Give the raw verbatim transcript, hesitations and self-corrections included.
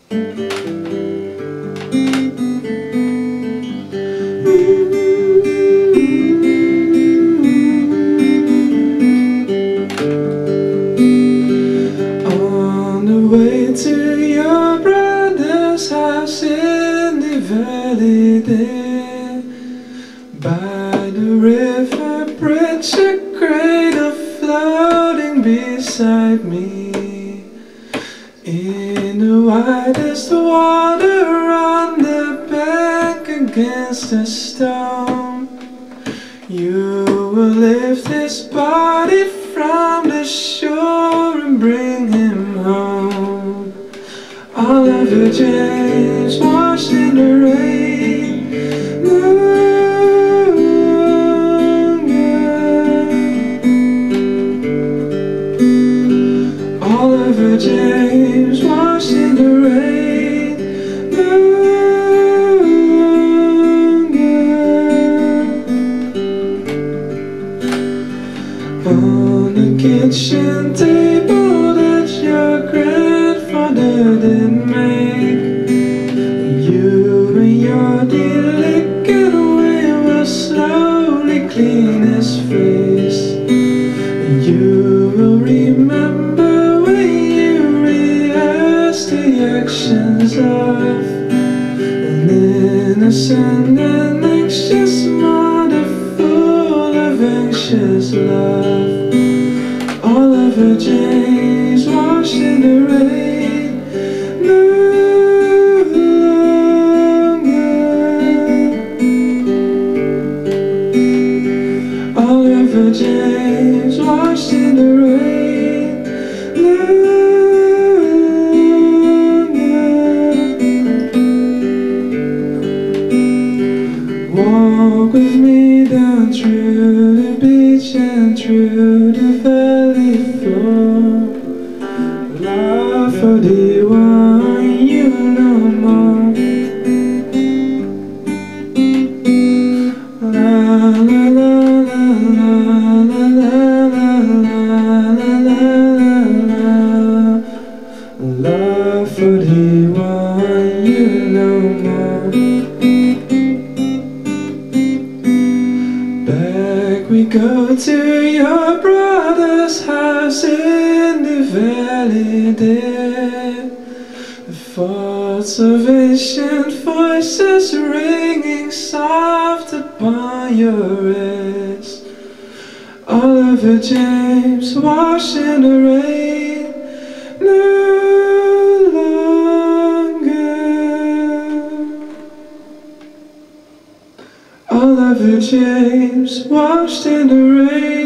On the way to your brother's house in the valley there, by the river bridge, a cradle floating beside me. In the widest water on the bank against a stone, you will lift his body from the shore and bring him home. Oliver James washed in the rain, Oliver James washed in the rain, on the kitchen table that your grandfather did make, you and your delicate way will slowly clean his face. You will remember when you rehearsed the actions of an innocent and anxious mother full of anxious love. Oliver James washed in the rain, no longer. Oliver James washed in the rain, no longer. Walk with me down through the beach and through the valley floor. Love for the one you know more. La la la la la la la la la. Love for the one you know more. Back we go to your brother's house in the valley there, the thoughts of ancient voices ringing soft upon your ears. Oliver James washed in the rain, no longer. Oliver James washed in the rain.